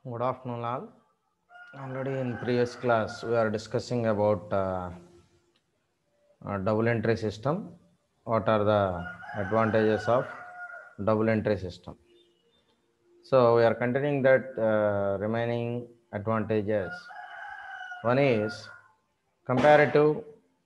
Good afternoon, all. Already in previous class, we are discussing about double entry system. What are the advantages of double entry system? So we are continuing that remaining advantages. One is comparative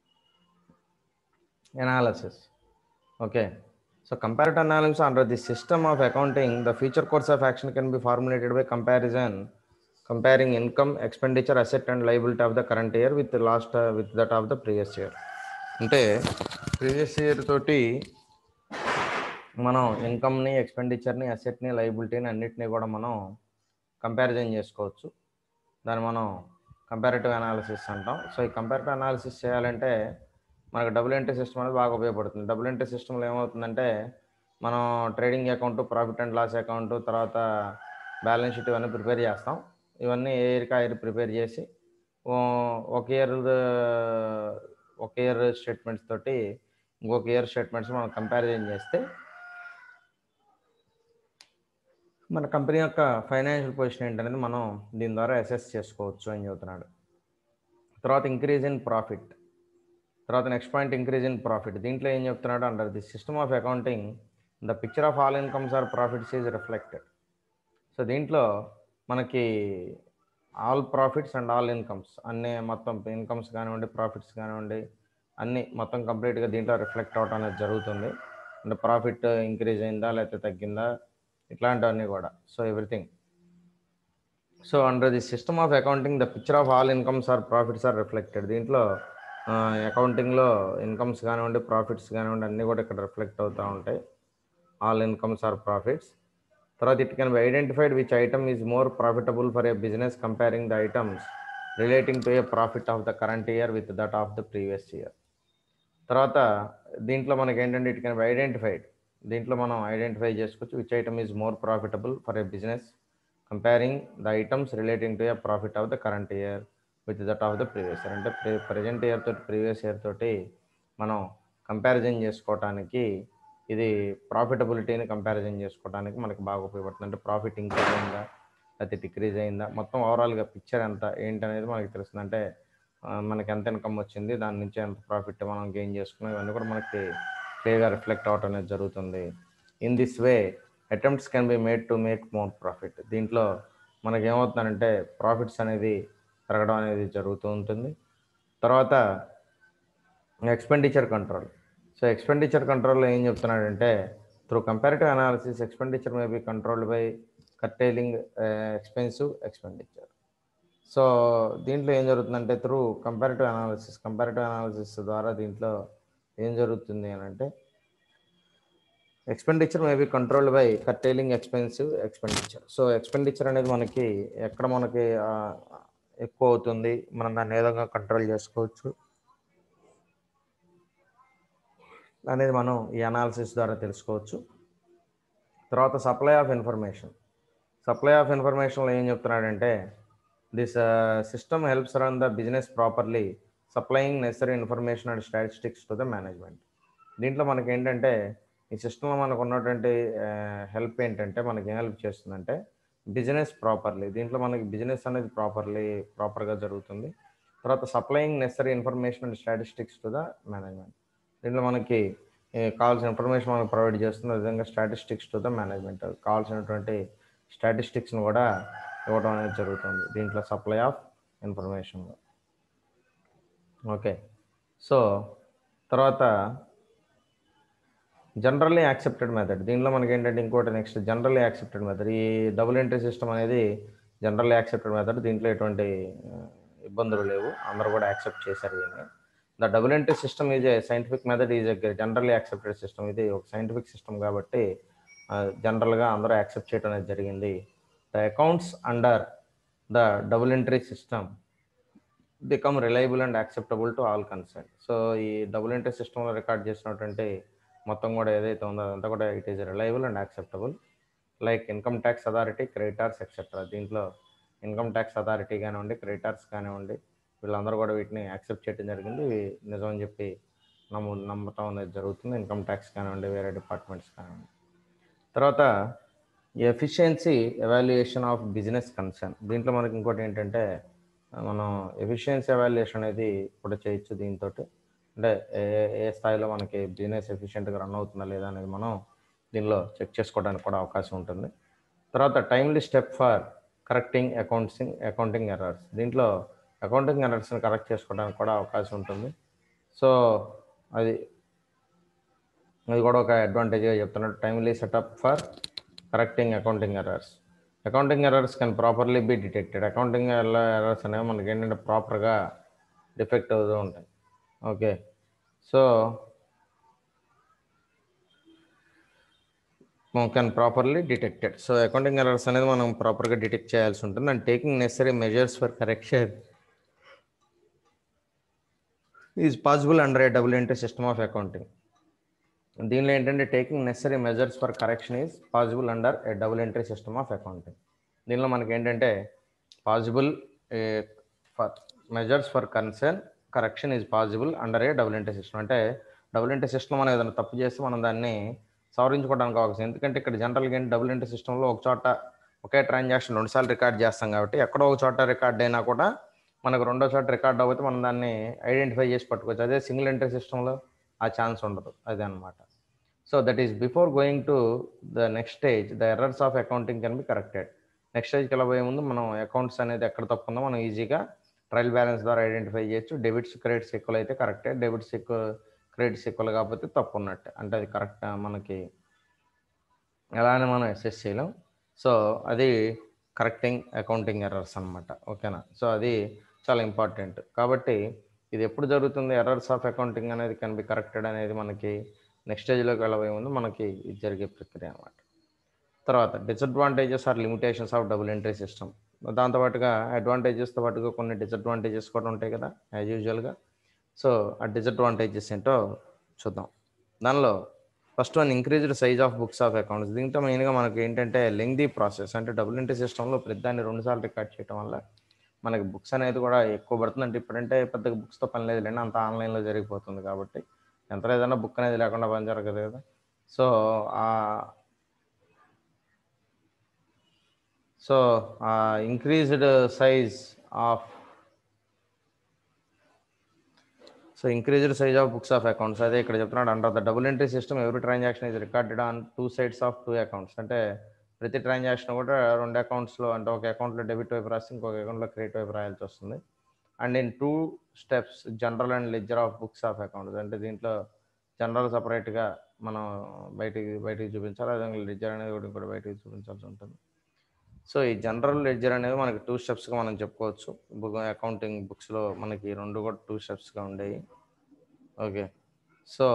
analysis. Okay. So comparative analysis under the system of accounting, the future course of action can be formulated by comparison, comparing income, expenditure, asset and liability of the current year with the last with that of the previous year. అంటే previous year తోటి మనం ఇన్కమ్ని, ఎక్స్పెండిచర్ని, అసెట్ని, లైబిలిటీని అన్నిటినీ కూడా మనం comparison చేసుకోవచ్చు. దాన్ని మనం comparative analysis అంటాం. సో ఈ కంపారిటివ్ అనాలిసిస్ చేయాలంటే మనకు డబుల్ ఎంట్రీ సిస్టమ్ అనేది బాగా ఉపయోగపడుతుంది. డబుల్ ఎంట్రీ సిస్టంలో ఏమవుతుందంటే మనం trading account, profit and loss account, తర్వాత బ్యాలెన్స్ షీట్ ఇవన్నీ ప్రిపేర్ చేస్తాం. ఇవన్నీ ఏ ఇయర్కి ఆ ఇయర్ ప్రిపేర్ చేసి ఒక ఇయర్ స్టేట్మెంట్స్ తోటి ఇంకొక ఇయర్ స్టేట్మెంట్స్ మనం కంపారిజన్ చేస్తే మన కంపెనీ యొక్క ఫైనాన్షియల్ పొజిషన్ ఏంటనేది మనం దీని ద్వారా అసెస్ చేసుకోవచ్చు అని చెబుతున్నాడు. తర్వాత ఇంక్రీజ్ ఇన్ ప్రాఫిట్. తర్వాత next point increase in profit. దీంట్లో ఏం చెప్తున్నాడు, under the system of accounting the picture of all incomes are profits is reflected. So దీంట్లో మనకి all profits and all incomes అన్నీ మొత్తం ఇన్కమ్స్ కానివ్వండి, ప్రాఫిట్స్ కానివ్వండి, అన్నీ మొత్తం కంప్లీట్గా దీంట్లో రిఫ్లెక్ట్ అవడం అనేది జరుగుతుంది. అంటే ప్రాఫిట్ ఇంక్రీజ్ అయిందా లేకపోతే తగ్గిందా, ఇట్లాంటివన్నీ కూడా. So everything. So under the system of accounting the picture of all incomes are profits are reflected. దీంట్లో అకౌంటింగ్లో ఇన్కమ్స్ కానివ్వండి, ప్రాఫిట్స్ కానివ్వండి అన్నీ కూడా ఇక్కడ రిఫ్లెక్ట్ అవుతూ ఉంటాయి. All incomes are profits. తర్వాత it can be identified which item is more profitable for a business comparing the items relating to a profit of the current year with that of the previous year. తర్వాత దీంట్లో మనకి ఏంటంటే it can be identified, దీంట్లో మనం identify చేసుకోవచ్చు which item is more profitable for a business comparing the items relating to a profit of the current year with that of the previous year. అంటే present year తోటి previous year తోటి మనం comparison చేసుకోవటానికి, ఇది ప్రాఫిటబిలిటీని comparison చేసుకోవడానికి మనకి బాగా ఉపయోగపడుతుంది. అంటే ప్రాఫిట్ ఇంక్రీజ్ అయిందా లేకపోతే డిక్రీజ్ అయిందా, మొత్తం ఓవరాల్గా పిక్చర్ ఎంత ఏంటనేది మనకి తెలుస్తుంది. అంటే మనకి ఎంత ఇన్కమ్ వచ్చింది, దాని నుంచి ఎంత ప్రాఫిట్ మనం గెయిన్ చేసుకున్నాం, ఇవన్నీ కూడా మనకి క్లియర్గా రిఫ్లెక్ట్ అవటం అనేది జరుగుతుంది. In this way attempts can be made to make more profit. దీంట్లో మనకి ఏమవుతుందంటే ప్రాఫిట్స్ అనేది పెరగడం అనేది జరుగుతూ ఉంటుంది. తర్వాత ఎక్స్పెండిచర్ కంట్రోల్. సో ఎక్స్పెండిచర్ కంట్రోల్లో ఏం చెప్తున్నాడంటే through comparative analysis expenditure may be controlled by curtailing expensive expenditure. So దీంట్లో ఏం జరుగుతుందంటే త్రూ కంపారిటివ్ అనాలిసిస్ ద్వారా దీంట్లో ఏం జరుగుతుంది అని అంటే expenditure may be controlled by curtailing expensive expenditure. So expenditure అనేది మనకి ఎక్కడ మనకి ఎక్కువ అవుతుంది, మనం దాన్ని ఏ విధంగా కంట్రోల్ చేసుకోవచ్చు అనేది మనం ఈ అనాలిసిస్ ద్వారా తెలుసుకోవచ్చు. తర్వాత supply of information. Supply of ఇన్ఫర్మేషన్లో ఏం చెప్తున్నాడంటే this system helps run the business properly supplying necessary information and statistics to the management. దీంట్లో మనకి ఏంటంటే ఈ సిస్టంలో మనకు ఉన్నటువంటి హెల్ప్ ఏంటంటే మనకి ఏం హెల్ప్ చేస్తుందంటే బిజినెస్ ప్రాపర్లీ, దీంట్లో మనకి బిజినెస్ అనేది ప్రాపర్గా జరుగుతుంది. తర్వాత supplying necessary information and statistics to the management. దీంట్లో మనకి కావాల్సిన ఇన్ఫర్మేషన్ మనకు ప్రొవైడ్ చేస్తుంది, అదేవిధంగా స్టాటిస్టిక్స్ టు ద మేనేజ్మెంట్, కావాల్సినటువంటి స్టాటిస్టిక్స్ని కూడా ఇవ్వడం అనేది జరుగుతుంది దీంట్లో సప్లై ఆఫ్ ఇన్ఫర్మేషన్లో. ఓకే. సో తర్వాత జనరల్లీ యాక్సెప్టెడ్ మెథడ్. దీనిలో మనకి ఏంటంటే ఇంకోటి నెక్స్ట్ జనరల్లీ యాక్సెప్టెడ్ మెథడ్. ఈ డబుల్ ఎంట్రీ సిస్టమ్ అనేది జనరల్లీ యాక్సెప్టెడ్ మెథడ్. దీంట్లో ఎటువంటి ఇబ్బందులు లేవు, అందరూ కూడా యాక్సెప్ట్ చేశారు దీన్ని. The double entry system is a scientific method is a generally accepted system. ఇది ఒక సైంటిఫిక్ సిస్టమ్ కాబట్టి జనరల్గా అందరూ యాక్సెప్ట్ చేయడం అనేది జరిగింది. The accounts under the double entry system become reliable and acceptable to all concern. So ఈ double entry సిస్టంలో రికార్డ్ చేసినటువంటి మొత్తం కూడా ఏదైతే ఉందో అదంతా కూడా it is reliable and acceptable like income tax authority, creditors etcetera. దీంట్లో ఇన్కమ్ ట్యాక్స్ అథారిటీ కానివ్వండి, క్రెడిటార్స్ కానివ్వండి, వీళ్ళందరూ కూడా వీటిని యాక్సెప్ట్ చేయడం జరిగింది. నిజం అని చెప్పి నమ్మటం అనేది జరుగుతుంది. ఇన్కమ్ ట్యాక్స్ కానివ్వండి, వేరే డిపార్ట్మెంట్స్ కానివ్వండి. తర్వాత efficiency evaluation of business concern. దీంట్లో మనకి ఇంకోటి ఏంటంటే మనం ఎఫిషియన్సీ ఎవాల్యుయేషన్ అనేది కూడా చేయొచ్చు దీంతో. అంటే ఏ ఏ స్థాయిలో మనకి బిజినెస్ ఎఫిషియెంట్గా రన్ అవుతుందా లేదా అనేది మనం దీనిలో చెక్ చేసుకోవడానికి కూడా అవకాశం ఉంటుంది. తర్వాత timely step for correcting accounting errors. దీంట్లో అకౌంటింగ్ ఎర్రర్స్ని కరెక్ట్ చేసుకోవడానికి కూడా అవకాశం ఉంటుంది. సో అది కూడా ఒక అడ్వాంటేజ్గా చెప్తున్నాడు. Timely setup for correcting accounting errors. Accounting errors can properly be detected. Accounting errors అనేవి మనకి ఏంటంటే ప్రాపర్గా డిఫెక్ట్ అవుతూ ఉంటాయి. Okay, so can properly detected. సో అకౌంటింగ్ ఎర్రర్స్ అనేది మనం ప్రాపర్గా డిటెక్ట్ చేయాల్సి ఉంటుంది. And taking necessary measures for correction is possible under a double entry system of accounting. దీనిలో ఏంటంటే taking necessary measures for correction is possible under a double entry system of accounting. దీనిలో మనకి ఏంటంటే possible for measures for correction is possible under a double entry system. అంటే double entry system మనం ఏదైనా తప్పు చేస్తే మనం దాన్ని సవరించుకోవడానికి అవకాశం. ఎందుకంటే ఇక్కడ జనరల్గా ఏంటి డబుల్ ఎంట్రీ సిస్టంలో ఒక చోట ఒకే ట్రాన్సాక్షన్ రెండుసార్లు రికార్డ్ చేస్తాం కాబట్టి ఎక్కడో ఒక చోట రికార్డ్ అయినా కూడా మనకు రెండో చోట రికార్డ్ అవ్వతే మనం దాన్ని ఐడెంటిఫై చేసి పట్టుకోవచ్చు. అదే సింగిల్ ఎంట్రీ సిస్టంలో ఆ ఛాన్స్ ఉండదు. అదే అనమాట. So that is before going to the next stage the errors of accounting can be corrected. Next స్టేజ్కి వెళ్ళబోయే ముందు మనం అకౌంట్స్ అనేది ఎక్కడ తప్పుందో మనం ఈజీగా ట్రయల్ బ్యాలెన్స్ ద్వారా ఐడెంటిఫై చేయొచ్చు. డెబిట్స్ క్రెడిట్స్ ఈక్వల్ అయితే కరెక్టే, డెబిట్స్ క్రెడిట్స్ ఈక్వల్ కాకపోతే తప్పు ఉన్నట్టే. అంటే అది కరెక్ట్ మనకి అలానే మనం అసెస్ చేయలేం. సో అది కరెక్టింగ్ అకౌంటింగ్ ఎర్రర్స్ అనమాట. ఓకేనా? సో అది చాలా ఇంపార్టెంట్. కాబట్టి ఇది ఎప్పుడు జరుగుతుంది? ఎర్రర్స్ ఆఫ్ అకౌంటింగ్ అనేది కెన్ బి కరెక్టెడ్ అనేది మనకి నెక్స్ట్ స్టేజ్లోకి వెళ్ళబోయే ముందు మనకి ఇది జరిగే ప్రక్రియ అనమాట. తర్వాత disadvantages or limitations of double entry system. దాంతోపాటుగా అడ్వాంటేజెస్తో పాటుగా కొన్ని డిసడ్వాంటేజెస్ కూడా ఉంటాయి కదా యాజ్ యూజువల్గా. సో ఆ డిసడ్వాంటేజెస్ ఏంటో చూద్దాం. దానిలో first one increased size of books of accounts. దీంతో మెయిన్గా మనకి ఏంటంటే లెంగ్దీ ప్రాసెస్. అంటే డబుల్ ఎంట్రీ సిస్టంలో ప్రతిదాన్ని 2 సార్లు రికార్డ్ చేయడం వల్ల మనకి బుక్స్ అనేది కూడా ఎక్కువ పడుతుంది. అంటే ఇప్పుడంటే పెద్దగా బుక్స్తో పని లేదు లేండి, అంతా ఆన్లైన్లో జరిగిపోతుంది కాబట్టి ఎంత లేదన్నా బుక్ అనేది లేకుండా పని జరగదు కదా. So increased size of books of accounts అదే ఇక్కడ చెప్తున్నాడు. Under the double entry system every transaction is recorded on 2 sides of 2 accounts. అంటే ప్రతి ట్రాన్సాక్షన్ కూడా 2 అకౌంట్స్లో, అంటే ఒక అకౌంట్లో డెబిట్ వైపు రాసి ఇంకొక అకౌంట్లో క్రెడిట్ వైపు రాయాల్సి వస్తుంది. And in 2 steps general and ledger of books of accounts. అంటే దీంట్లో జనరల్ సపరేట్గా మనం బయటికి చూపించాలి, అదే లెడ్జర్ అనేది కూడా బయటికి చూపించాల్సి ఉంటుంది. సో ఈ జనరల్ లెడ్జర్ అనేది మనకి 2 స్టెప్స్గా మనం చెప్పుకోవచ్చు. అకౌంటింగ్ బుక్స్లో మనకి 2 కూడా 2 స్టెప్స్గా ఉండేవి. ఓకే, సో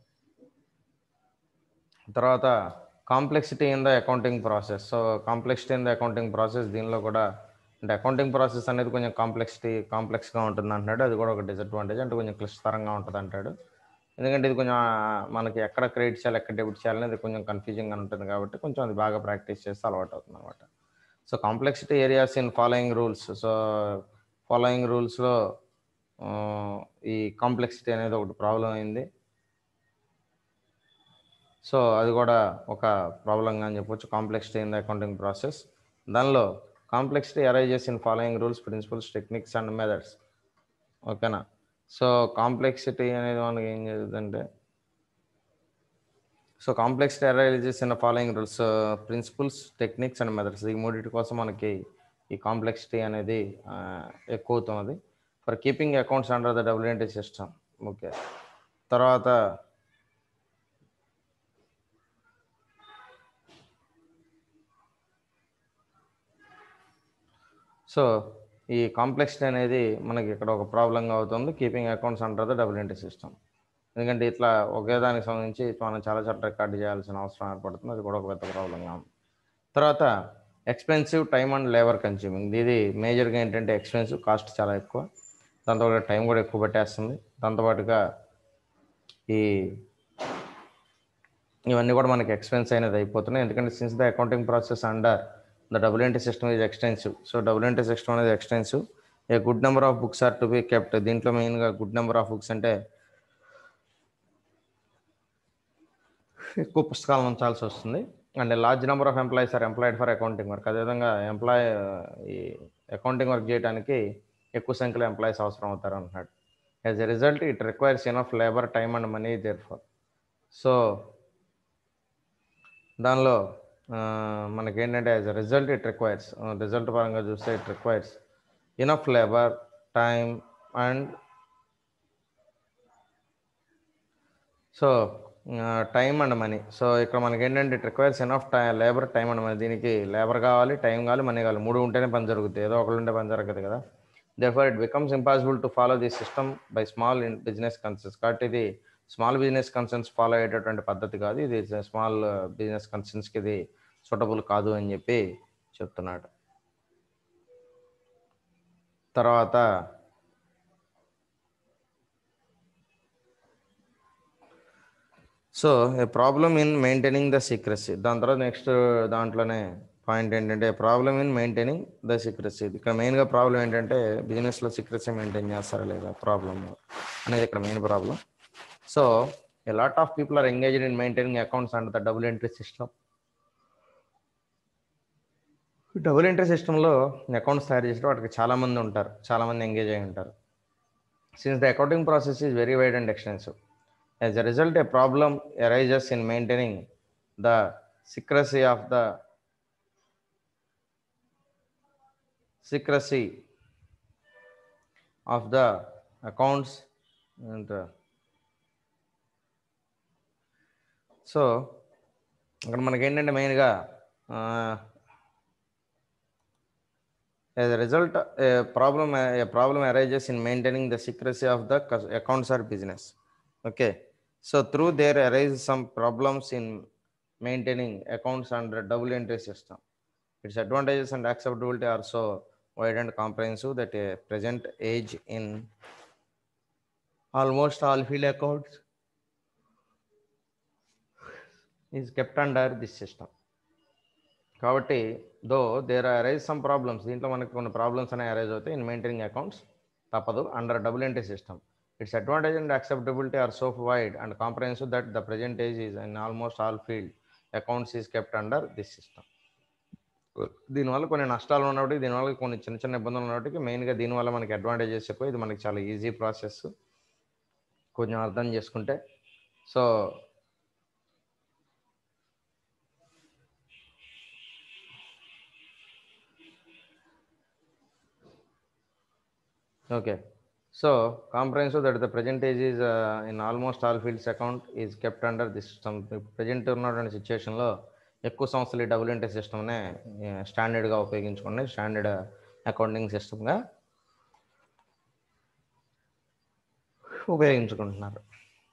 తర్వాత complexity in the accounting process. So complexity in the accounting process, దీనిలో కూడా అంటే అకౌంటింగ్ ప్రాసెస్ అనేది కొంచెం కాంప్లెక్స్గా ఉంటుంది అంటున్నాడు. అది కూడా ఒక డిసడ్వాంటేజ్. అంటే కొంచెం క్లిష్టతరంగా ఉంటుంది అంటాడు. ఎందుకంటే ఇది కొంచెం మనకి ఎక్కడ క్రెడిట్ చేయాలి ఎక్కడ డెబిట్ చేయాలనేది కొంచెం కన్ఫ్యూజింగ్గా ఉంటుంది కాబట్టి కొంచెం అది బాగా ప్రాక్టీస్ చేస్తే అలవాటు అవుతుంది అనమాట. So complexity areas in following rules. So following రూల్స్లో ఈ కాంప్లెక్సిటీ అనేది ఒకటి ప్రాబ్లం అయింది. సో అది కూడా ఒక ప్రాబ్లంగా అని చెప్పొచ్చు, complexity in the accounting process. దానిలో complexity arises in following rules, principles, techniques and methods. ఓకేనా? సో కాంప్లెక్సిటీ అనేది మనకి ఏం జరుగుతుందంటే complexity arises in following rules, principles, techniques and methods. ఈ మూడింటి కోసం మనకి ఈ కాంప్లెక్సిటీ అనేది ఎక్కువ అవుతున్నది for keeping accounts under the double entry system. Okay, తర్వాత సో ఈ కాంప్లెక్సిటీ అనేది మనకి ఇక్కడ ఒక ప్రాబ్లంగా అవుతుంది keeping accounts under the double entry system. ఎందుకంటే ఇట్లా ఒకే దానికి సంబంధించి మనం చాలా చోట్ల రికార్డు చేయాల్సిన అవసరం ఏర్పడుతుంది. అది కూడా ఒక పెద్ద ప్రాబ్లంగా ఉంది. తర్వాత expensive time and labour consuming. ఇది మేజర్గా ఏంటంటే ఎక్స్పెన్సివ్, కాస్ట్ చాలా ఎక్కువ, దాంతోపాటు టైం కూడా ఎక్కువ పట్టేస్తుంది. దాంతోపాటుగా ఇవన్నీ కూడా మనకి ఎక్స్పెన్స్ అనేది అయిపోతున్నాయి. ఎందుకంటే since the accounting process under the double entry system is extensive. So double entry system అనేది extensive. A good number of books are to be kept. దీంట్లో మెయిన్గా గుడ్ నెంబర్ ఆఫ్ బుక్స్ అంటే ఎక్కువ పుస్తకాలను ఉంచాల్సి వస్తుంది. And large number of employees are employed for accounting work. అదేవిధంగా ఈ అకౌంటింగ్ వర్క్ చేయడానికి ఎక్కువ సంఖ్యలో ఎంప్లాయీస్ అవసరం అవుతారు అంటున్నాడు. As a result it requires enough labour, time and money there for. So దానిలో మనకేంటంటే as a result it requires, result పరంగా చూస్తే it requires enough labour, time and so time and money. So ఇక్కడ మనకి ఏంటంటే it requires enough labour, time and money. దీనికి labour కావాలి, time కావాలి, మనీ కావాలి. 3 ఉంటేనే పని జరుగుతుంది, ఏదో ఒకటి ఉంటే పని జరగదు కదా. therefore it becomes impossible to follow this system by small business concerns. కాబట్టి ఇది స్మాల్ బిజినెస్ కన్సర్న్స్ ఫాలో అయ్యేటటువంటి పద్ధతి కాదు, ఇది స్మాల్ బిజినెస్ కన్సర్న్స్కి ఇది సూటబుల్ కాదు అని చెప్పి చెప్తున్నాడు. తర్వాత so a problem in maintaining the secrecy. దాని తర్వాత నెక్స్ట్ దాంట్లోనే పాయింట్ ఏంటంటే problem in maintaining the secrecy. ఇక్కడ మెయిన్గా ప్రాబ్లం ఏంటంటే బిజినెస్లో సీక్రెసీ మెయింటైన్ చేస్తారా లేదా ప్రాబ్లమ్ అనేది ఇక్కడ main problem. So a lot of people are engaged in maintaining accounts and the double entry system. Double entry సిస్టంలో అకౌంట్స్ తయారు చేసే వాటికి చాలామంది ఉంటారు, చాలామంది ఎంగేజ్ అయి ఉంటారు. Since the accounting process is very wide and extensive. As a result, a problem arises in maintaining the secrecy of the accounts. And so ఇక్కడ మనకి ఏంటంటే మెయిన్గా as a result a problem arises in maintaining the secrecy of the accounts or business. Okay, so through there arise some problems in maintaining accounts under double entry system. Its advantages and acceptability are so wide and comprehensive that a present age in almost all field accounts is kept under this system. కాబట్టి though there arise some problems, దీంట్లో మనకి కొన్ని problems అనేవి arise అవుతాయి in maintaining accounts, తప్పదు, under double entry system. Its advantage and acceptability are so wide and comprehensive that the present age is in almost all field accounts is kept under this system. దీనివల్ల కొన్ని నష్టాలు ఉన్నప్పటికీ, దీనివల్ల కొన్ని చిన్న చిన్న ఇబ్బందులు ఉన్నప్పటికీ మెయిన్గా దీనివల్ల మనకి అడ్వాంటేజెస్ ఎక్కువ. ఇది మనకి చాలా ఈజీ ప్రాసెస్ కొంచెం అర్థం చేసుకుంటే. So okay, so comprehensive that the present age is in almost all fields account is kept under this system. Present ఉన్నటువంటి సిచ్యువేషన్లో ఎక్కువ సంస్థలు ఈ డబుల్ ఎంట్రీ సిస్టమ్నే స్టాండర్డ్గా ఉపయోగించుకోండి, స్టాండర్డ్ అకౌంటింగ్ సిస్టమ్గా ఉపయోగించుకుంటున్నారు.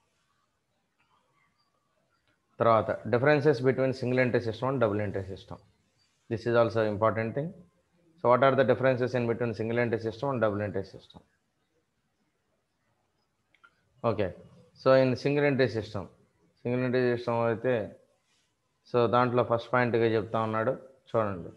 తర్వాత differences between single entry system and double entry system. This is also important thing. So what are the differences in between single entry system and double entry system? Okay, so in single entry system అయితే so దాంట్లో first పాయింట్గా చెప్తా ఉన్నాడు, చూడండి.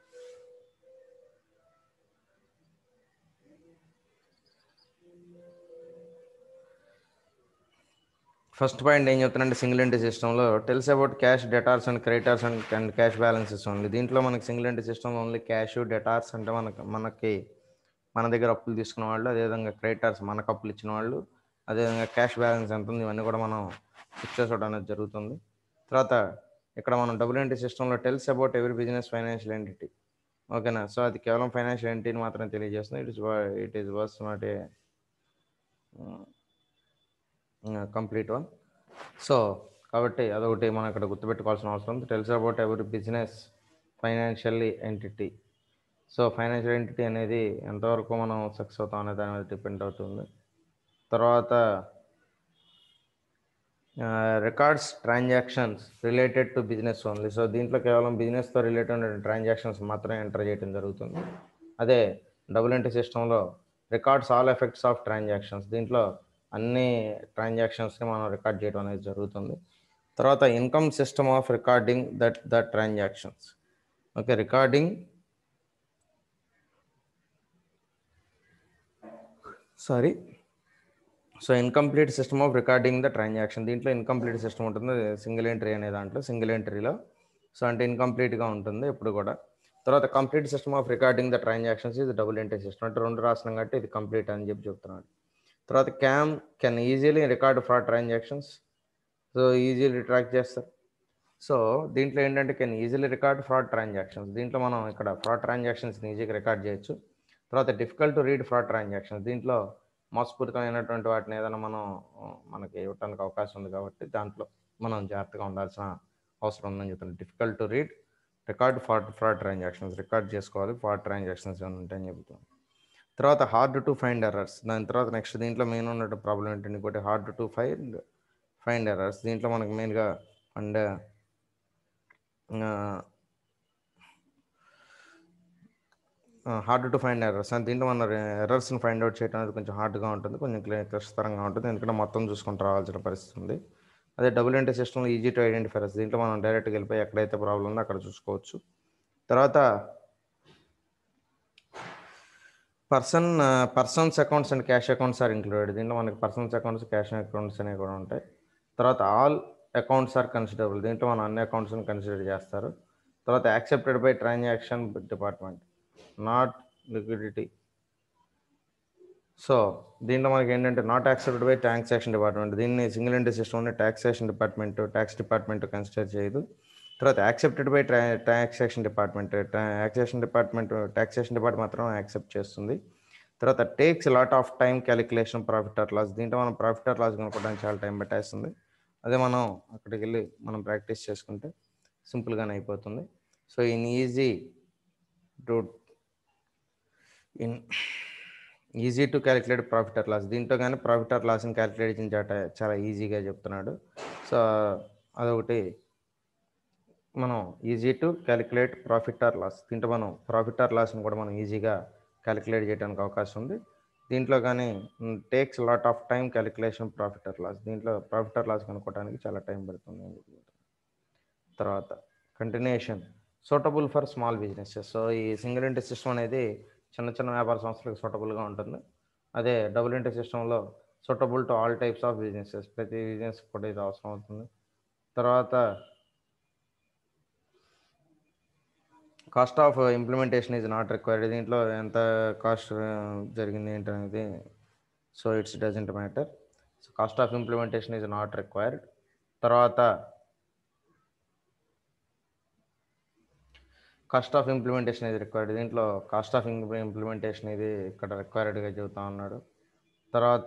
First point ఏం చెప్తానంటే single entry సిస్టంలో tells about cash, debtors and creditors and cash balances only. దీంట్లో మనకి సింగిల్ ఎంట్రీ సిస్టంలో ఓన్లీ క్యాష్, డెటార్స్ అంటే మనకి మన దగ్గర అప్పులు తీసుకున్న వాళ్ళు, అదేవిధంగా క్రెడిటార్స్ మనకు అప్పులు ఇచ్చిన వాళ్ళు, అదేవిధంగా క్యాష్ బ్యాలెన్స్ ఎంత ఉంది ఇవన్నీ కూడా మనం ఫిక్స్ చేసుకోవడం అనేది జరుగుతుంది. తర్వాత ఇక్కడ మనం డబుల్ ఎంట్రీ సిస్టంలో tells about every business financial entity. ఓకేనా, సో అది కేవలం ఫైనాన్షియల్ ఎంటిటీని మాత్రమే తెలియజేస్తుంది. It is was not a complete one. So కాబట్టి అదొకటి మనం ఇక్కడ గుర్తుపెట్టుకోవాల్సిన అవసరం ఉంది. Tells about every business financially entity. So financial entity అనేది ఎంతవరకు మనం సక్సెస్ అవుతాం అనే దాని మీద డిపెండ్ అవుతుంది. తర్వాత records transactions related to business only. So దీంట్లో కేవలం బిజినెస్తో రిలేటెడ్ ట్రాన్సాక్షన్స్ మాత్రమే ఎంటర్ చేయడం జరుగుతుంది. అదే డబుల్ ఎంట్రీ సిస్టంలో records all effects of transactions, దీంట్లో అన్ని ట్రాన్సాక్షన్స్ని మనం రికార్డ్ చేయడం అనేది జరుగుతుంది. తర్వాత income system of recording the transactions. Okay, so incomplete system of recording the transaction. దీంట్లో ఇన్కంప్లీట్ సిస్టమ్ ఉంటుంది సింగిల్ ఎంట్రీ అనే దాంట్లో. సింగిల్ ఎంట్రీలో సో అంటే ఇన్కంప్లీట్గా ఉంటుంది ఎప్పుడు కూడా. తర్వాత complete system of recording the transactions ఇది డబుల్ ఎంట్రీ సిస్టమ్, అంటే 2 రాస్తున్నాం కాబట్టి ఇది కంప్లీట్ అని చెప్తున్నాడు. తర్వాత can easily record fraud transactions, so easily track చేస్తారు. సో దీంట్లో ఏంటంటే can easily record fraud transactions, దీంట్లో మనం ఇక్కడ ఫ్రాడ్ ట్రాన్సాక్షన్స్ని ఈజీగా రికార్డ్ చేయొచ్చు. తర్వాత difficult to read fraud transactions, దీంట్లో మోసపూరితమైనటువంటి వాటిని ఏదైనా మనకి ఇవ్వడానికి అవకాశం ఉంది కాబట్టి దాంట్లో మనం జాగ్రత్తగా ఉండాల్సిన అవసరం ఉందని చెప్తున్నాం. Difficult to read record fraud transactions, record చేసుకోవాలి ఫ్రాడ్ ట్రాన్సాక్షన్స్ ఏమైనా ఉంటాయని చెప్తున్నాం. తర్వాత హార్డ్ టు ఫైండ్ ఎర్రర్స్, దాని తర్వాత నెక్స్ట్ దీంట్లో మెయిన్ ఉన్న ప్రాబ్లం ఏంటంటే ఇంకోటి హార్డ్ టు ఫైండ్ ఎర్రర్స్. దీంట్లో మనకు మెయిన్గా and hard to find errors అని, దీంట్లో మన ఎర్రర్స్ని ఫైండ్ అవుట్ చేయడం అనేది కొంచెం హార్డ్గా ఉంటుంది, కొంచెం క్లిష్టతరంగా ఉంటుంది, ఎందుకంటే మొత్తం చూసుకుంటూ రావాల్సిన పరిస్థితి ఉంది. అదే డబుల్ ఎంట్రీ సిస్టంలో ఈజీ టు ఐడెంటిఫై ఎర్రర్స్, దీంట్లో మనం డైరెక్ట్గా వెళ్ళిపోయి ఎక్కడైతే ప్రాబ్లం ఉందో అక్కడ చూసుకోవచ్చు. తర్వాత persons accounts and cash accounts are included, దీంట్లో మనకి పర్సన్స్ అకౌంట్స్ క్యాష్ అకౌంట్స్ అనేవి కూడా ఉంటాయి. తర్వాత ఆల్ అకౌంట్స్ ఆర్ కన్సిడరబుల్, దీంట్లో మనం అన్ని అకౌంట్స్ని కన్సిడర్ చేస్తారు. తర్వాత accepted by transaction department, not liquidity. So దీంట్లో మనకి ఏంటంటే not accepted by transaction department, దీన్ని సింగిల్ ఎంట్రీ సిస్టమ్ని ట్యాక్స్ డిపార్ట్మెంట్ కన్సిడర్ చేయదు. తర్వాత యాక్సెప్టెడ్ బై ట్యాక్సేషన్ డిపార్ట్మెంట్ మాత్రం యాక్సెప్ట్ చేస్తుంది. తర్వాత takes lot of time calculation profit or loss, దీంట్లో మనం ప్రాఫిట్ ఆర్ లాస్ కనుక్కోవడానికి చాలా టైం పెట్టేస్తుంది. అదే మనం అక్కడికి వెళ్ళి మనం ప్రాక్టీస్ చేసుకుంటే సింపుల్గానే అయిపోతుంది. So easy to calculate profit or loss, దీంట్లో కానీ ప్రాఫిట్ ఆర్ లాస్ని క్యాలిక్యులేట్ చాలా ఈజీగా చెప్తున్నాడు. సో అదొకటి మనం easy to calculate profit or loss, దీంట్లో మనం ప్రాఫిట్ ఆర్ లాస్ని కూడా మనం ఈజీగా క్యాలిక్యులేట్ చేయడానికి అవకాశం ఉంది. దీంట్లో కానీ takes lot of time calculation profit or loss, దీంట్లో ప్రాఫిట్ ఆర్ లాస్ కనుక్కోవడానికి చాలా టైం పడుతుంది. తర్వాత continuation suitable for small businesses, so ఈ సింగిల్ ఎంట్రీ సిస్టమ్ అనేది చిన్న వ్యాపార సంస్థలకు సూటబుల్గా ఉంటుంది. అదే డబుల్ ఎంట్రీ సిస్టంలో suitable to all types of businesses, ప్రతి బిజినెస్ కూడా ఇది అవసరం అవుతుంది. తర్వాత cost of implementation is not required, దీంట్లో ఎంత కాస్ట్ జరిగింది ఏంటనేది so it's doesn't matter. So cost of implementation is not required. తర్వాత కాస్ట్ ఆఫ్ ఇంప్లిమెంటేషన్ ఇది రిక్వైర్డ్, దీంట్లో కాస్ట్ ఆఫ్ ఇంప్లిమెంటేషన్ ఇది ఇక్కడ రిక్వైర్డ్గా చెబుతా ఉన్నాడు. తర్వాత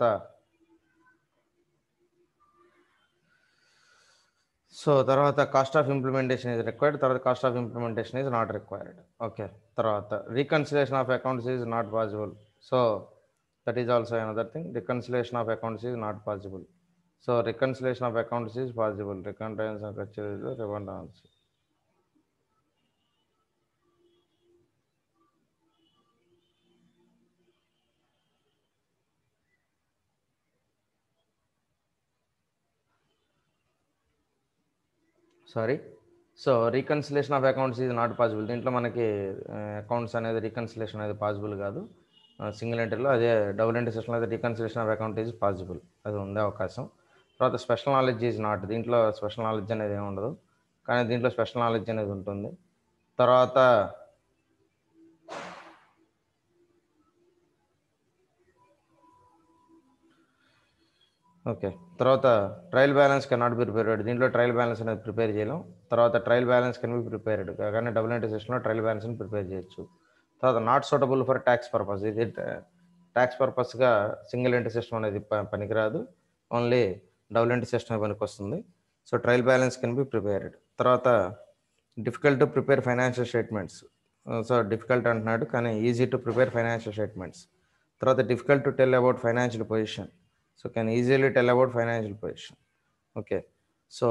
కాస్ట్ ఆఫ్ ఇంప్లిమెంటేషన్ ఇది రిక్వైర్డ్, తర్వాత cost of implementation is not required. Okay, తర్వాత reconciliation of accounts is not possible, so that is also another thing. Reconciliation of accounts is not possible, so reconciliation of accounts is possible. Reconciliation of accounts is not possible, దీంట్లో మనకి accounts అనేది reconciliation అనేది possible కాదు single ఎంట్రీలో. అదే double entry సిస్టంలో అయితే reconciliation of account is possible, అది ఉండే అవకాశం. తర్వాత స్పెషల్ నాలెడ్జ్ ఈజ్ నాట్, దీంట్లో స్పెషల్ నాలెడ్జ్ అనేది ఏమి ఉండదు, కానీ దీంట్లో స్పెషల్ నాలెడ్జ్ అనేది ఉంటుంది. తర్వాత trial balance can not be prepared, దీంట్లో ట్రయల్ బ్యాలెన్స్ అనేది ప్రిపేర్ చేయలేం. తర్వాత trial balance can be prepared, కానీ డబుల్ ఎంట్రీ సిస్టంలో ట్రయల్ బ్యాలెన్స్ని ప్రిపేర్ చేయొచ్చు. తర్వాత not suitable for tax purpose, ఇది ట్యాక్స్ పర్పస్గా సింగిల్ ఎంట్రీ సిస్టమ్ అనేది పనికిరాదు, ఓన్లీ డబుల్ ఎంట్రీ సిస్టమ్ పనికి వస్తుంది. So trial balance can be prepared. తర్వాత difficult to prepare financial statements, so difficult అంటున్నాడు కానీ easy to prepare financial statements. తర్వాత difficult to tell about financial position, so can easily tell about financial position. Okay, so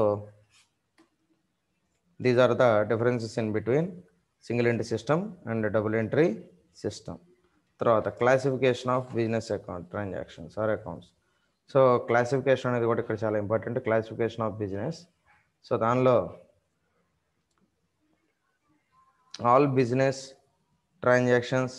these are the differences in between single entry system and double entry system. తర్వాత classification of business account transactions or accounts, so classification అనేది కూడా ఇక్కడ చాలా important. Classification of business, so దానిలో all business transactions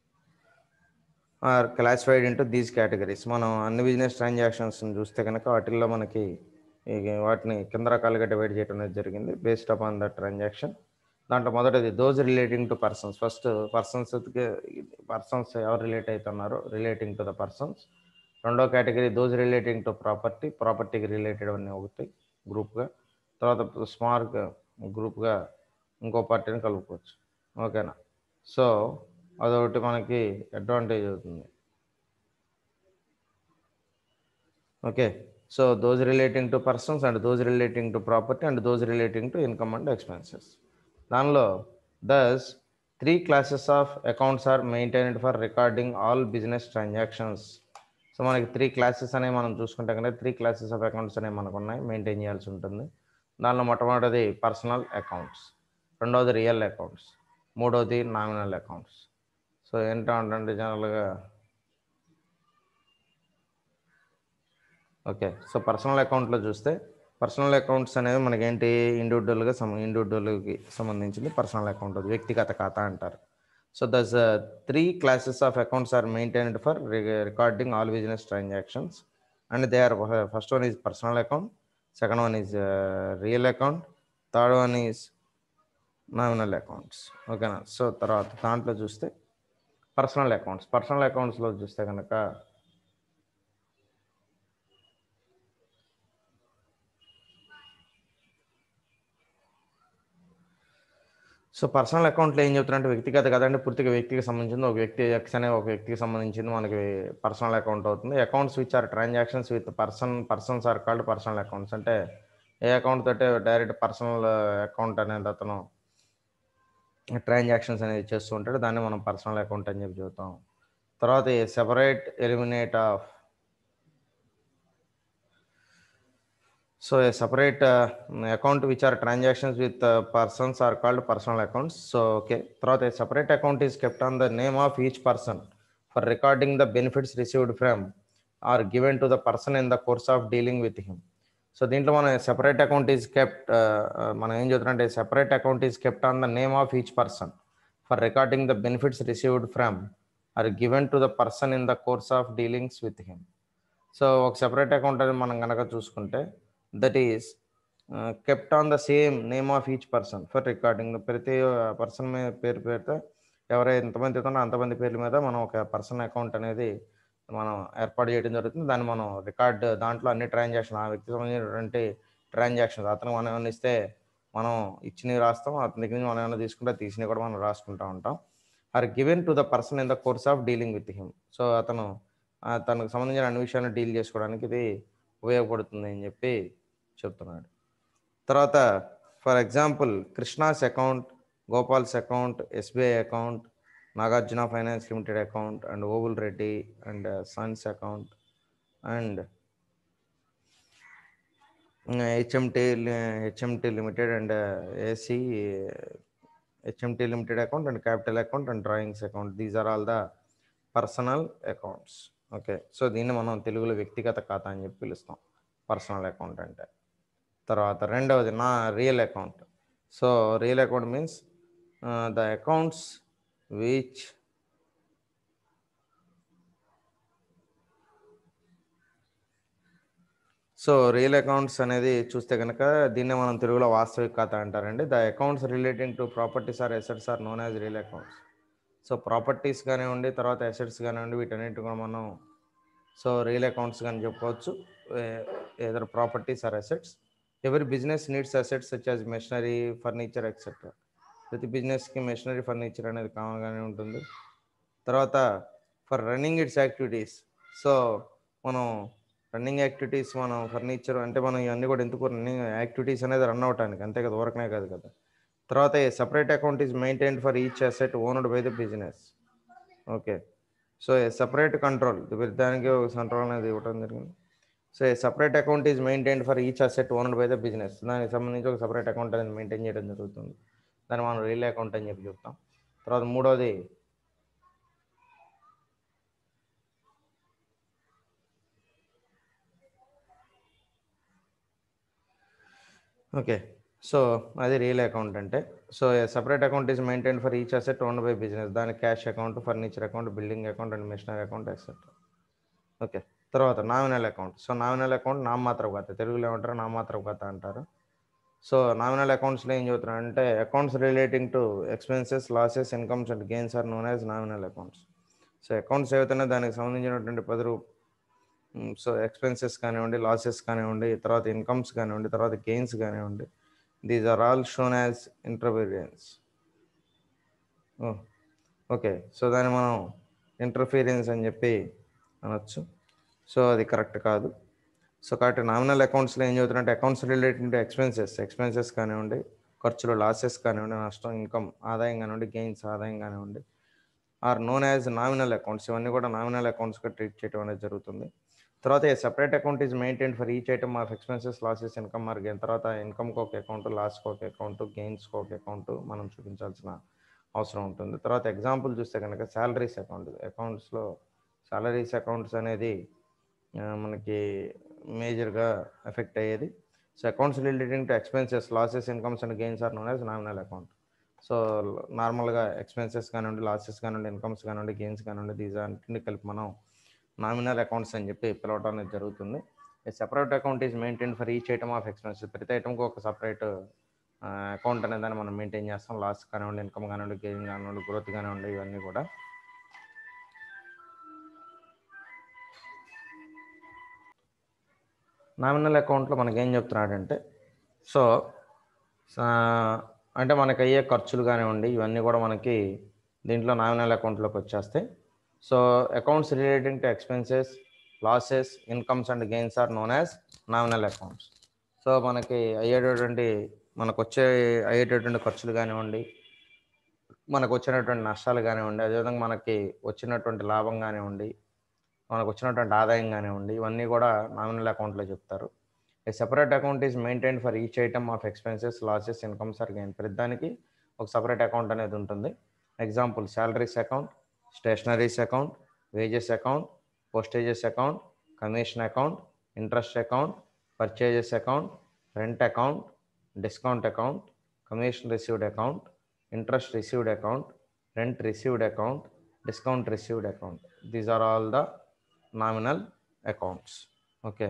are classified into these categories. మనం అన్ని business transactions చూస్తే కనుక వాటిల్లో మనకి వాటిని కింద రకాలుగా డివైడ్ చేయడం అనేది జరిగింది బేస్డ్ అపాన్ ద ట్రాన్సాక్షన్. దాంట్లో మొదటిది those relating to persons. First persons ఎవరు రిలేట్ అవుతున్నారో రిలేటింగ్ టు ద పర్సన్స్. రెండో కేటగిరీ దోస్ రిలేటింగ్ టు ప్రాపర్టీకి రిలేటెడ్ అన్నీ ఒకటి గ్రూప్గా. తర్వాత స్మాల్ గ్రూప్గా ఇంకో పార్టీని కలుపుకోవచ్చు. ఓకేనా? సో అదొకటి మనకి అడ్వాంటేజ్ అవుతుంది. Okay, so those relating to persons and those relating to property and those relating to income and expenses. దానిలో thus 3 classes of accounts are maintained for recording all business transactions. So మనకి 3 classes అనేవి మనం చూసుకుంటే కనుక 3 classes of accounts అనేవి మనకు ఉన్నాయి, maintain చేయాల్సి ఉంటుంది. దానిలో మొట్టమొదటిది పర్సనల్ అకౌంట్స్, రెండవది రియల్ అకౌంట్స్, మూడవది నామినల్ అకౌంట్స్. సో ఏంటంటే జనరల్గా ఓకే, సో పర్సనల్ అకౌంట్లో చూస్తే పర్సనల్ అకౌంట్స్ అనేవి మనకేంటి ఇండివిజువల్కి సంబంధించింది పర్సనల్ అకౌంట్, వ్యక్తిగత ఖాతా అంటారు. So these 3 classes of accounts are maintained for recording all business transactions and they are first one is personal account, second one is real account, third one is nominal accounts. ఓకేనా? So తర్వాత దాంట్లో చూస్తే personal అకౌంట్స్లో చూస్తే కనుక so personal అకౌంట్లో ఏం చెప్తున్నారంటే వ్యక్తిగత కదండి, పూర్తిగా వ్యక్తికి సంబంధించింది. ఒక వ్యక్తి ఎక్స్ అనే ఒక వ్యక్తికి సంబంధించింది మనకి పర్సనల్ అకౌంట్ అవుతుంది. Accounts which are transactions with persons are called personal accounts. అంటే ఏ అకౌంట్ తోటే డైరెక్ట్ పర్సనల్ అకౌంట్ అనేది అతను ట్రాన్సాక్షన్స్ అనేది చేస్తూ ఉంటాడు, దాన్ని మనం పర్సనల్ అకౌంట్ అని చెప్పి చెబుతాం. తర్వాత separate eliminate of. So a separate account which are transactions with persons are called personal accounts. So okay, తర్వాత a separate account is kept on the name of each person for recording the benefits received from or given to the person in the course of dealing with him. So దీంట్లో మన separate account is kept, మనం ఏం చెప్తున్నారంటే separate account is kept on the name of each person for recording the benefits received from or given to the person in the course of dealings with him. So ఒక separate account అనేది మనం కనుక చూసుకుంటే that is kept on the same name of each person for recording. ప్రతి person మీద పేరుతో ఎవరైతే ఎంతమంది ఉన్నారో అంతమంది పేర్ల మీద మనం ఒక పర్సన్ అకౌంట్ అనేది మనం ఏర్పాటు చేయడం జరుగుతుంది. దాన్ని మనం రికార్డ్ దాంట్లో అన్ని ట్రాన్సాక్షన్, ఆ వ్యక్తికి సంబంధించినటువంటి ట్రాన్సాక్షన్స్, అతను మనం ఏమైనా ఇస్తే మనం ఇచ్చినవి రాస్తాం, అతని దగ్గర నుంచి మనం ఏమైనా తీసుకుంటే తీసినవి కూడా మనం రాసుకుంటూ ఉంటాం. Or given to the person in the course of dealing with him. So అతను తనకు సంబంధించిన అన్ని విషయాలను డీల్ చేసుకోవడానికి ఇది ఉపయోగపడుతుంది అని చెప్పి చెప్తున్నాడు. తర్వాత for example Krishna's account, Gopal's account, SBI account, Nagarjuna finance limited account and Obul Reddy and sons account and HMT limited and AC HMT limited account and capital account and drawings account. These are all the personal accounts. Okay, so దీన్ని మనం తెలుగులో వ్యక్తిగత ఖాతా అని చెప్పి పిలుస్తాం personal account అంటే. తర్వాత రెండవది real account. So real account means the accounts which so real accounts అనేది చూస్తే కనుక దీన్నే మనం తెలుగులో వాస్తవిక ఖాతా అంటారండి. The accounts relating to properties or assets are known as real accounts. So properties కానివ్వండి, తర్వాత అసెట్స్ కానివ్వండి, వీటన్నిటి కూడా మనం సో రియల్ అకౌంట్స్ కానీ చెప్పుకోవచ్చు. Either properties or assets. Every business needs assets such as machinery, furniture etcetera. ప్రతి బిజినెస్కి మెషినరీ, ఫర్నిచర్ అనేది కామన్గానే ఉంటుంది. తర్వాత for running its activities. So మనం రన్నింగ్ యాక్టివిటీస్, మనం ఫర్నిచర్ అంటే మనం ఇవన్నీ కూడా ఎందుకు రన్నింగ్ యాక్టివిటీస్ అనేది రన్ అవటానికి, అంతే కదా, ఊరకనే కాదు కదా. తర్వాత separate account is maintained for each asset owned by the business. Okay, so separate control, దానికి ఒక కంట్రోల్ అనేది ఇవ్వడం జరిగింది. So separate account is maintained for each asset owned by the business. దానికి సంబంధించి ఒక సెపరేట్ అకౌంట్ అనేది మెయింటైన్ చేయడం జరుగుతుంది. దాన్ని మనం రియల్ అకౌంట్ అని చెప్పి చెప్తాం. తర్వాత మూడవది ఓకే, సో అది రియల్ అకౌంట్ అంటే. So separate account is maintain for each asset owned by business. దాని cash account, furniture account, building account and machinery account etcetera. Okay, తర్వాత nominal account. So nominal account నామమాత్రపు ఖాతా, తెలుగులో ఏమంటారు, నామమాత్రపు ఖాతా అంటారు. సో నామినల్ అకౌంట్స్లో ఏం చెబుతున్నాడంటే accounts relating to expenses, losses, incomes and gains are known as nominal accounts. So accounts ఏవైతే దానికి సంబంధించినటువంటి సో ఎక్స్పెన్సెస్ కానివ్వండి, లాసెస్ కానివ్వండి, తర్వాత ఇన్కమ్స్ కానివ్వండి, తర్వాత గెయిన్స్ కానివ్వండి, these are all shown as interference. Okay, so దాన్ని మనం ఇంటర్ఫీరియన్స్ అని చెప్పి అనొచ్చు. సో అది కరెక్ట్ కాదు. సో కాబట్టి నామినల్ అకౌంట్స్లో ఏం చదువుతుంటే అకౌంట్స్ రిలేటెడ్ టు ఎక్స్పెన్సెస్ కానివ్వండి, ఖర్చులు లాసెస్ కానివ్వండి, నష్టం ఇన్కమ్ ఆదాయం కానివ్వండి, గెయిన్స్ ఆదాయం కానివ్వండి, are known as nominal accounts. ఇవన్నీ కూడా నామినల్ అకౌంట్స్గా ట్రీట్ చేయడం అనేది జరుగుతుంది. తర్వాత a separate account is maintain for each item of expenses, losses, income or gain. తర్వాత ఇన్కమ్కి ఒక అకౌంట్, లాస్కి ఒక అకౌంట్, గెయిన్స్కి ఒక అకౌంట్ మనం చూపించాల్సిన అవసరం ఉంటుంది. తర్వాత ఎగ్జాంపుల్ చూస్తే కనుక శాలరీస్ అకౌంట్. అకౌంట్స్లో శాలరీస్ అకౌంట్స్ అనేది మనకి మేజర్గా ఎఫెక్ట్ అయ్యేది. So accounts relating to expenses, losses, incomes and gains are known as nominal account. So నార్మల్గా ఎక్స్పెన్సెస్ కానివ్వండి, లాసెస్ కానివ్వండి, ఇన్కమ్స్ కానివ్వండి, గెయిన్స్ కానివ్వండి, దీస్ అన్నింటినీ కలిపి మనం నామినల్ అకౌంట్స్ అని చెప్పి పిలవడం అనేది జరుగుతుంది. A separate account is maintain for each item of expenses. ప్రతి ఐటమ్కి ఒక సపరేట్ అకౌంట్ అనేది దాన్ని మనం మెయింటైన్ చేస్తాం. లాస్ కానివ్వండి, ఇన్కమ్ కానివ్వండి, గెయిన్ కానివ్వండి, గ్రోత్ కానివ్వండి, ఇవన్నీ కూడా. నామినల్ అకౌంట్లో మనకి ఏం చెప్తున్నాడంటే సో అంటే మనకి అయ్యే ఖర్చులు కానివ్వండి, ఇవన్నీ కూడా మనకి దీంట్లో నామినల్ అకౌంట్లోకి వచ్చేస్తాయి. So accounts relating to expenses, losses, incomes and gains are known as nominal accounts. So మనకి అయ్యేటటువంటి ఖర్చులు కానివ్వండి, మనకు వచ్చినటువంటి నష్టాలు కానివ్వండి, అదేవిధంగా మనకి వచ్చినటువంటి లాభం కానివ్వండి, మనకు వచ్చినటువంటి ఆదాయం కానివ్వండి, ఇవన్నీ కూడా నామినల్ అకౌంట్లో చెప్తారు. A separate account is maintain for each item of expenses, losses, incomes or gain. ప్రతిదానికి ఒక సపరేట్ అకౌంట్ అనేది ఉంటుంది. Example salaries account, stationeries account, wages account, postages account, commission account, interest account, purchases account, rent account, discount account, commission received account, interest received account, rent received account, discount received account. These are all the nominal accounts. Okay,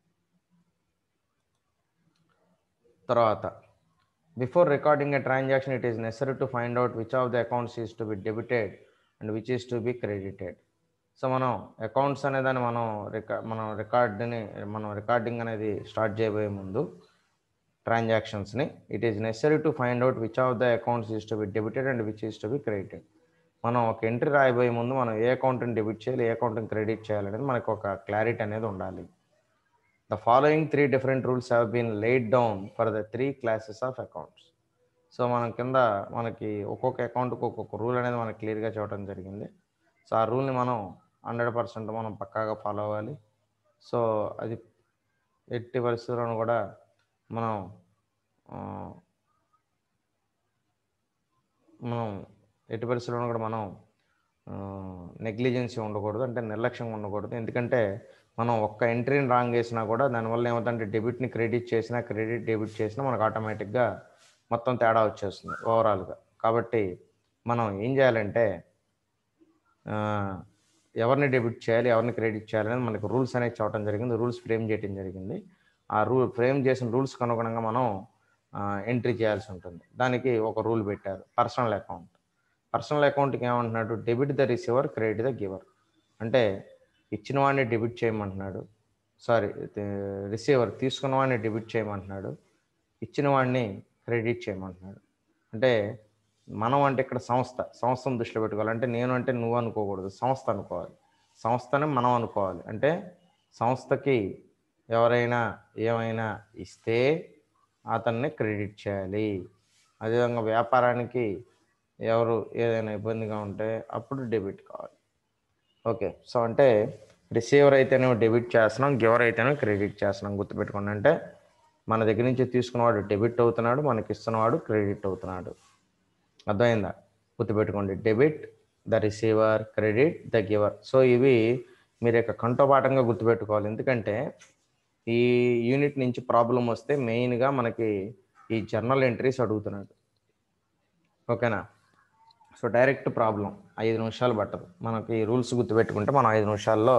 తర్వాత before recording a transaction it is necessary to find out which of the accounts is to be debited and which is to be credited. So మనం accounts అనేదాన్ని మనం recording అనేది start చేయబోయే ముందు ట్రాన్సాక్షన్స్ని it is necessary to find out which of the accounts is to be debited and which is to be credited. మనం ఒక entry రాయబోయే ముందు మనం ఏ అకౌంట్ని డెబిట్ చేయాలి, ఏ అకౌంట్ని క్రెడిట్ చేయాలనేది మనకు ఒక క్లారిటీ అనేది ఉండాలి. The following 3 different rules have been laid down for the 3 classes of accounts. So మనకి ఒక్కొక్క అకౌంట్కి ఒక్కొక్క రూల్ అనేది మనకి క్లియర్గా చెప్పడం జరిగింది. సో ఆ రూల్ని మనం 100% మనం పక్కాగా ఫాలో అవ్వాలి. సో అది ఎట్టి పరిస్థితులను కూడా మనం నెగ్లిజెన్సీ ఉండకూడదు, అంటే నిర్లక్ష్యంగా ఉండకూడదు. ఎందుకంటే మనం ఒక్క ఎంట్రీని రాంగ్ చేసినా కూడా దానివల్ల ఏమవుతుందంటే డెబిట్ని క్రెడిట్ చేసినా, క్రెడిట్ డెబిట్ చేసినా మనకు ఆటోమేటిక్గా మొత్తం తేడా వచ్చేస్తుంది ఓవరాల్గా. కాబట్టి మనం ఏం చేయాలంటే ఎవరిని డెబిట్ చేయాలి, ఎవరిని క్రెడిట్ చేయాలని మనకు రూల్స్ అనేది చెప్పడం జరిగింది, రూల్స్ ఫ్రేమ్ చేయడం జరిగింది. ఆ ఫ్రేమ్ చేసిన రూల్స్కి అనుగుణంగా మనం ఎంట్రీ చేయాల్సి ఉంటుంది. దానికి ఒక రూల్ పెట్టారు, పర్సనల్ అకౌంట్. పర్సనల్ అకౌంట్కి ఏమంటున్నాడు, debit the receiver, credit the giver. అంటే ఇచ్చిన వాడిని డెబిట్ చేయమంటున్నాడు, రిసీవర్ తీసుకున్న వాడిని డెబిట్ చేయమంటున్నాడు, ఇచ్చిన వాడిని క్రెడిట్ చేయమంటున్నాడు. అంటే మనం అంటే ఇక్కడ సంస్థను దృష్టిలో పెట్టుకోవాలి. అంటే నేను అంటే నువ్వు అనుకోకూడదు, సంస్థ అనుకోవాలి. సంస్థని మనం అనుకోవాలి. అంటే సంస్థకి ఎవరైనా ఏమైనా ఇస్తే అతన్ని క్రెడిట్ చేయాలి. అదేవిధంగా వ్యాపారానికి ఎవరు ఏదైనా ఇబ్బందిగా ఉంటే అప్పుడు డెబిట్ కావాలి. ఓకే, సో అంటే రిసీవర్ అయితేనే డెబిట్ చేస్తున్నాం, గివర్ అయితేనే క్రెడిట్ చేస్తున్నాం. గుర్తుపెట్టుకోండి, అంటే మన దగ్గర నుంచి తీసుకున్నవాడు డెబిట్ అవుతున్నాడు, మనకి ఇస్తున్నవాడు క్రెడిట్ అవుతున్నాడు. అర్థమైందా? గుర్తుపెట్టుకోండి, debit the receiver, credit the giver. So ఇవి మీరు యొక్క కంఠోపాఠంగా గుర్తుపెట్టుకోవాలి. ఎందుకంటే ఈ యూనిట్ నుంచి ప్రాబ్లం వస్తే మెయిన్గా మనకి ఈ జర్నల్ ఎంట్రీస్ అడుగుతున్నాడు. ఓకేనా? సో డైరెక్ట్ ప్రాబ్లం 5 నిమిషాలు పట్టదు. మనకి రూల్స్ గుర్తుపెట్టుకుంటే మనం 5 నిమిషాల్లో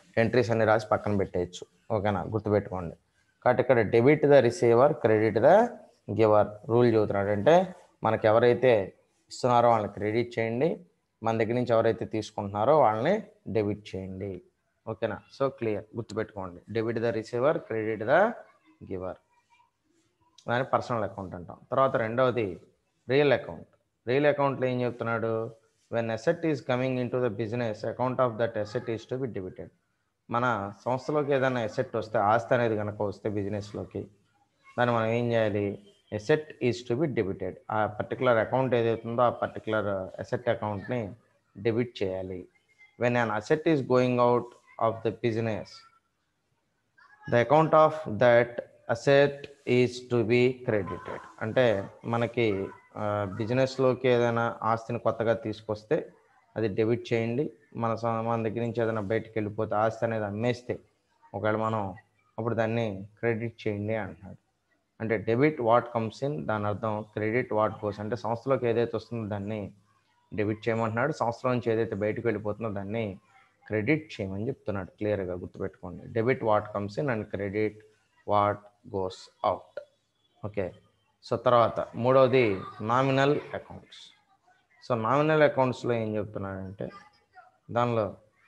ఎంట్రీస్ అన్ని రాసి పక్కన పెట్టేయచ్చు. ఓకేనా, గుర్తుపెట్టుకోండి. కాబట్టి ఇక్కడ debit the receiver, credit the giver rule చెబుతున్నాడు. అంటే మనకు ఎవరైతే ఇస్తున్నారో వాళ్ళని క్రెడిట్ చేయండి, మన దగ్గర నుంచి ఎవరైతే తీసుకుంటున్నారో వాళ్ళని డెబిట్ చేయండి. ఓకేనా, సో క్లియర్, గుర్తుపెట్టుకోండి. Debit the receiver, credit the giver, దాని పర్సనల్ అకౌంట్ అంటాం. తర్వాత రెండవది రియల్ అకౌంట్. రియల్ అకౌంట్లో ఏం చెప్తున్నాడు? When asset is coming in to the business, account of that asset is to be debited. మన సంస్థలోకి ఏదైనా అసెట్ వస్తే, ఆస్తి అనేది కనుక వస్తే బిజినెస్లోకి, దాన్ని మనం ఏం చేయాలి? Asset is to be debited. ఆ పర్టికులర్ అకౌంట్ ఏదైతుందో ఆ పర్టికులర్ అసెట్ అకౌంట్ని డెబిట్ చేయాలి. When an asset is going out of the business, the account of that asset is to be credited. అంటే మనకి బిజినెస్లోకి ఏదైనా ఆస్తిని కొత్తగా తీసుకొస్తే అది డెబిట్ చేయండి. మన దగ్గర నుంచి ఏదైనా బయటకు వెళ్ళిపోతే, ఆస్తి అనేది అమ్మేస్తే ఒకవేళ మనం, అప్పుడు దాన్ని క్రెడిట్ చేయండి అంటున్నాడు. అంటే డెబిట్ వాట్ కమ్స్ ఇన్, దాని అర్థం క్రెడిట్ వాట్ గోస్. అంటే సంస్థలోకి ఏదైతే వస్తుందో దాన్ని డెబిట్ చేయమంటున్నాడు, సంస్థలో నుంచి ఏదైతే బయటకు వెళ్ళిపోతుందో దాన్ని క్రెడిట్ చేయమని చెప్తున్నాడు. క్లియర్గా గుర్తుపెట్టుకోండి. Debit what comes in and credit what goes out. Okay, so తర్వాత మూడవది నామినల్ అకౌంట్స్. సో నామినల్ అకౌంట్స్లో ఏం చెప్తున్నాడంటే, దానిలో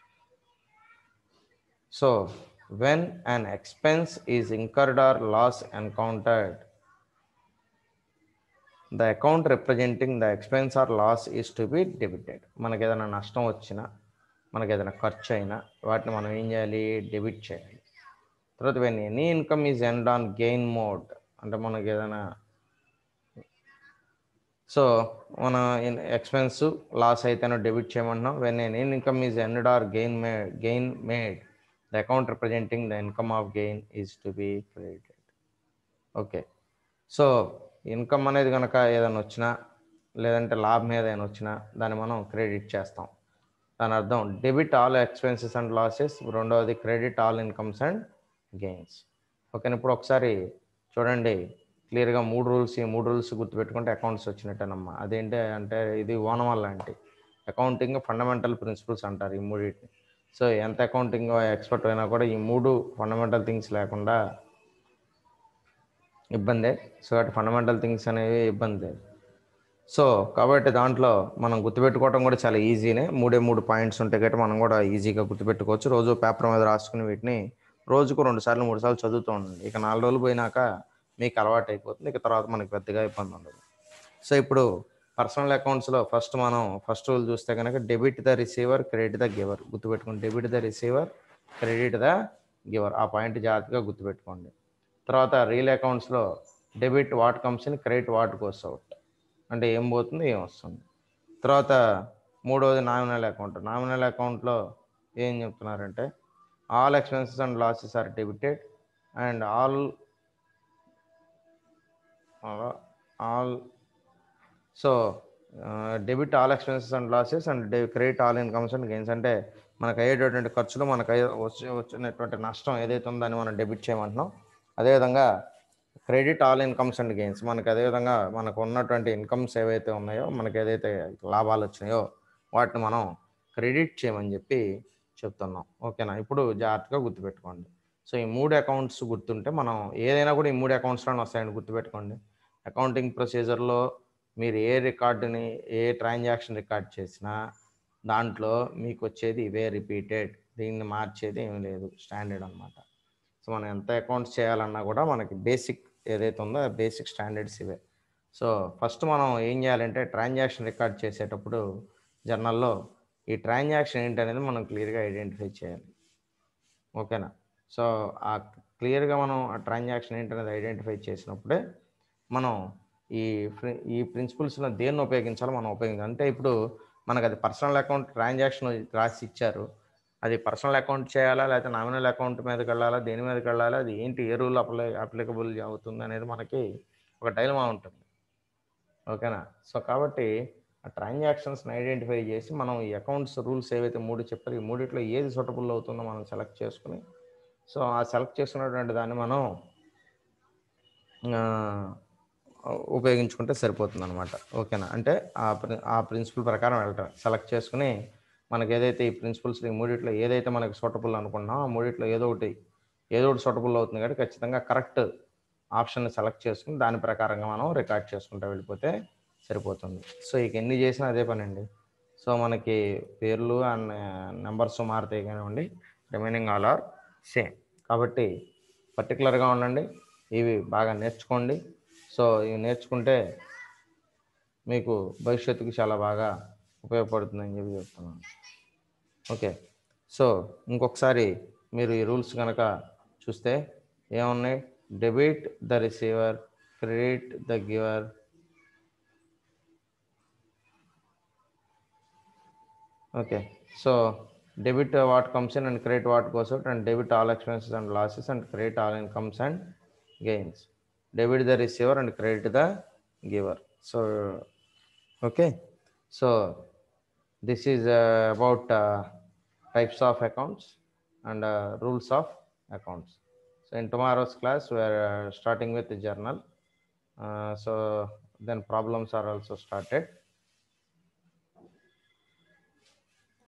so when an expense is incurred or loss encountered, the account representing the expense or loss is to be debited. మనకి ఏదైనా నష్టం వచ్చినా, మనకి ఏదైనా ఖర్చు అయినా వాటిని మనం ఏం చేయాలి? డెబిట్ చేయాలి. తర్వాత when any income is earned or gain made, అంటే మనకి ఏదైనా, సో మన ఎక్స్పెన్స్ లాస్ అయితేనో డెబిట్ చేయమంటున్నాం. When any income is earned or gain made, the account representing the income of gain is to be credited. Okay, so income అనేది కనుక ఏదైనా వచ్చినా, లేదంటే లాభం ఏదైనా వచ్చినా దాన్ని మనం క్రెడిట్ చేస్తాం. దాని అర్థం debit all expenses and losses, రెండవది credit all incomes and gains. Okay, ఇప్పుడు ఒకసారి చూడండి క్లియర్గా ఈ మూడు రూల్స్ గుర్తుపెట్టుకుంటే అకౌంట్స్ వచ్చినట్టేనమ్మా. అదేంటి అంటే, ఇది ఓనమాల్ లాంటి అకౌంటింగ్ ఫండమెంటల్ ప్రిన్సిపల్స్ అంటారు ఈ మూడింటిని. సో ఎంత అకౌంటింగ్ ఎక్స్పర్ట్ అయినా కూడా ఈ మూడు ఫండమెంటల్ థింగ్స్ లేకుండా ఇబ్బందే. సో అటు ఫండమెంటల్ థింగ్స్ అనేవి ఇబ్బంది లేదు. సో కాబట్టి దాంట్లో మనం గుర్తుపెట్టుకోవడం కూడా చాలా ఈజీనే. మూడు పాయింట్స్ ఉంటాయి కాబట్టి మనం కూడా ఈజీగా గుర్తుపెట్టుకోవచ్చు. రోజు పేపర్ మీద రాసుకుని వీటిని రోజుకు 2 సార్లు 3 సార్లు చదువుతూ ఉండండి. ఇక 4 రోజులు పోయినాక మీకు అలవాటు అయిపోతుంది. ఇక తర్వాత మనకి పెద్దగా ఇబ్బంది ఉండదు. సో ఇప్పుడు పర్సనల్ అకౌంట్స్లో ఫస్ట్ రూల్ చూస్తే కనుక debit the receiver, credit the giver. గుర్తుపెట్టుకోండి, debit the receiver, credit the giver. ఆ పాయింట్ జాగ్రత్తగా గుర్తుపెట్టుకోండి. తర్వాత రియల్ అకౌంట్స్లో debit what comes in, credit what goes out. అంటే ఏం పోతుంది, ఏం వస్తుంది. తర్వాత మూడవది నామినల్ అకౌంట్. నామినల్ అకౌంట్లో ఏం చెప్తున్నారంటే, all expenses and losses are debited and all so debit all expenses and losses and credit all incomes and gains. అంటే మనకు అయ్యేటటువంటి ఖర్చులు, మనకు వచ్చినటువంటి నష్టం ఏదైతే ఉందో దాన్ని మనం డెబిట్ చేయమంటున్నాం. అదేవిధంగా credit all incomes and gains, మనకు అదేవిధంగా మనకు ఉన్నటువంటి ఇన్కమ్స్ ఏవైతే ఉన్నాయో, మనకు ఏదైతే లాభాలు వచ్చినాయో వాటిని మనం క్రెడిట్ చేయమని చెప్పి చెప్తున్నాం. ఓకేనా, ఇప్పుడు జాగ్రత్తగా గుర్తుపెట్టుకోండి. సో ఈ 3 అకౌంట్స్ గుర్తుంటే మనం ఏదైనా కూడా ఈ 3 అకౌంట్స్లోనే వస్తాయని గుర్తుపెట్టుకోండి. అకౌంటింగ్ ప్రొసీజర్లో మీరు ఏ రికార్డుని, ఏ ట్రాన్సాక్షన్ రికార్డ్ చేసినా దాంట్లో మీకు వచ్చేది ఇవే రిపీటెడ్. దీన్ని మార్చేది ఏమీ లేదు, స్టాండర్డ్ అనమాట. సో మనం ఎంత అకౌంట్స్ చేయాలన్నా కూడా మనకి బేసిక్ ఏదైతే ఉందో ఆ బేసిక్ స్టాండర్డ్స్ ఇవే. సో ఫస్ట్ మనం ఏం చేయాలంటే, ట్రాన్సాక్షన్ రికార్డ్ చేసేటప్పుడు జర్నల్లో ఈ ట్రాన్సాక్షన్ ఏంటనేది మనం క్లియర్గా ఐడెంటిఫై చేయాలి. ఓకేనా, సో ఆ క్లియర్గా మనం ఆ ట్రాన్సాక్షన్ ఏంటనేది ఐడెంటిఫై చేసినప్పుడే మనం ఈ ప్రిన్సిపల్స్లో దేన్ని ఉపయోగించాలో మనం ఉపయోగించాలి. అంటే ఇప్పుడు మనకు అది పర్సనల్ అకౌంట్ ట్రాన్సాక్షన్ రాసి ఇచ్చారు, అది పర్సనల్ అకౌంట్ చేయాలా లేకపోతే నామినల్ అకౌంట్ మీదకి వెళ్ళాలా, దేని మీదకి వెళ్ళాలా, అది ఏంటి, ఏ రూల్ అప్లికబుల్ అవుతుంది అనేది మనకి ఒక డైలమా ఉంటుంది. ఓకేనా, సో కాబట్టి ఆ ట్రాన్సాక్షన్స్ని ఐడెంటిఫై చేసి మనం ఈ అకౌంట్స్ రూల్స్ ఏవైతే 3 చెప్పారు, ఈ మూడిట్లో ఏది సూటబుల్ అవుతుందో మనం సెలెక్ట్ చేసుకుని, సో ఆ సెలెక్ట్ చేసుకున్నటువంటి దాన్ని మనం ఉపయోగించుకుంటే సరిపోతుంది అనమాట. ఓకేనా, అంటే ఆ ప్రిన్సిపల్ ప్రకారం వెళ్ళటం, సెలెక్ట్ చేసుకుని మనకి ఏదైతే ఈ ప్రిన్సిపల్స్ ఈ మూడిట్లో ఏదైతే మనకి సూటబుల్ అనుకుంటున్నామో ఆ మూడిట్లో ఏదో ఒకటి సూటబుల్ అవుతుంది కాబట్టి ఖచ్చితంగా కరెక్ట్ ఆప్షన్ని సెలెక్ట్ చేసుకుని దాని ప్రకారంగా మనం రికార్డ్ చేసుకుంటూ వెళ్ళిపోతే సరిపోతుంది. సో ఇక ఎన్ని చేసినా అదే పని అండి. సో మనకి పేర్లు అండ్ నెంబర్స్ మారుతాయి కానివ్వండి, రిమైనింగ్ ఆల్ ఆర్ సేమ్. కాబట్టి పర్టికులర్గా ఉండండి, ఇవి బాగా నేర్చుకోండి. సో ఇవి నేర్చుకుంటే మీకు భవిష్యత్తుకి చాలా బాగా ఉపయోగపడుతుందని చెప్పి చెప్తున్నాను. ఓకే, సో ఇంకొకసారి మీరు ఈ రూల్స్ కనుక చూస్తే ఏమున్నాయి? Debit the receiver, credit the giver, okay. So debit what comes in and credit what goes out, and debit all expenses and losses and credit all incomes and gains. Debit the receiver and credit the giver. So okay, so this is about types of accounts and rules of accounts. So in tomorrow's class we are starting with the journal. So then problems are also started.